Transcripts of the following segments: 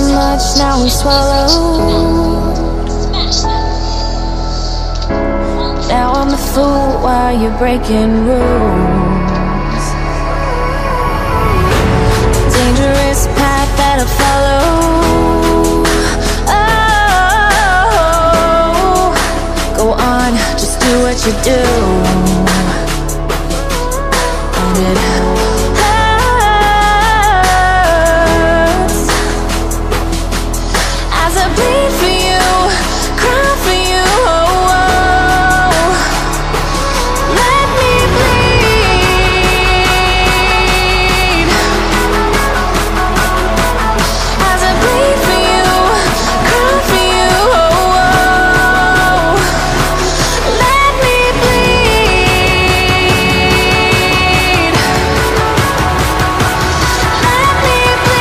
much, now we swallow. Now I'm the fool while you're breaking rules. Dangerous path that I follow. Oh, go on, just do what you do. And it hurts as I bleed for you, cry for you. Oh, oh. Let me bleed as I bleed for you, cry for you. Oh, oh. Let me bleed. Let me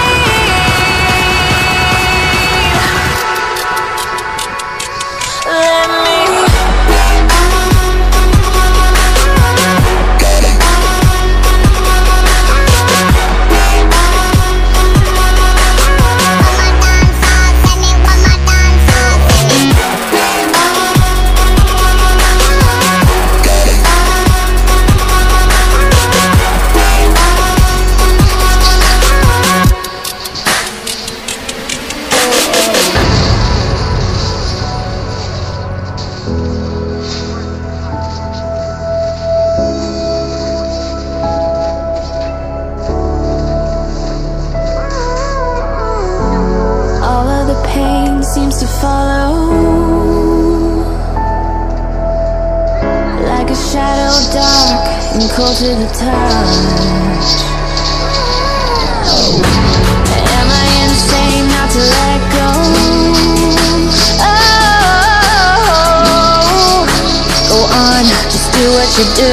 bleed. Let me. All of the pain seems to follow, like a shadow dark and cold to the touch. Am I insane not to let go? Oh, go on, just do what you do.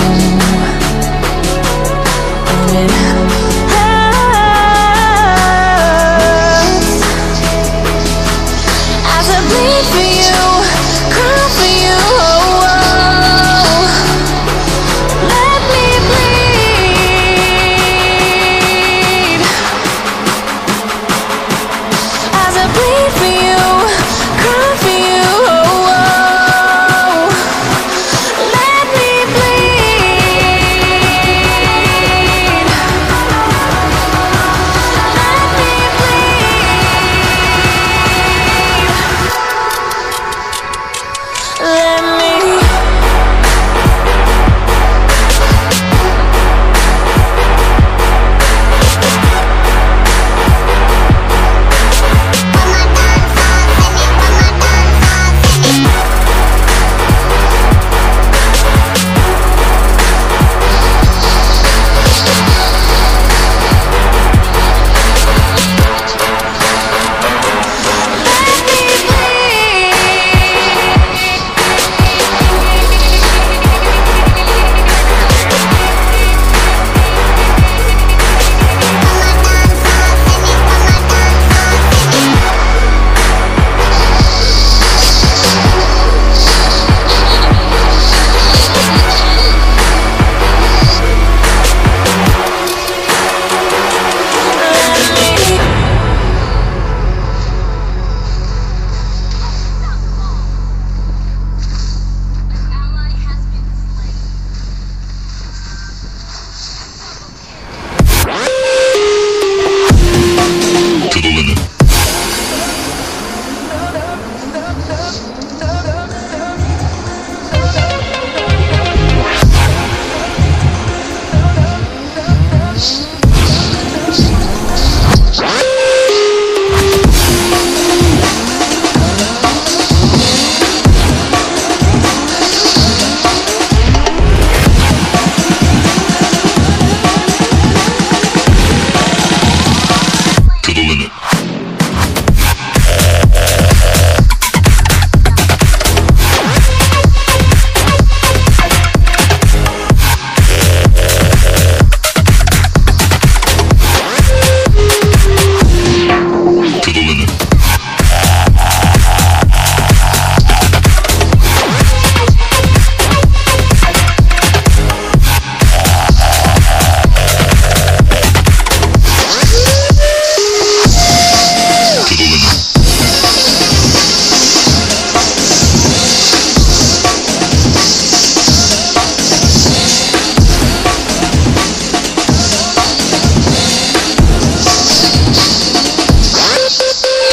And it hurts as I bleed for you, cry for you. Oh, oh. Let me bleed as I bleed for you, cry for you. Oh, oh. Let me bleed.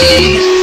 Peace.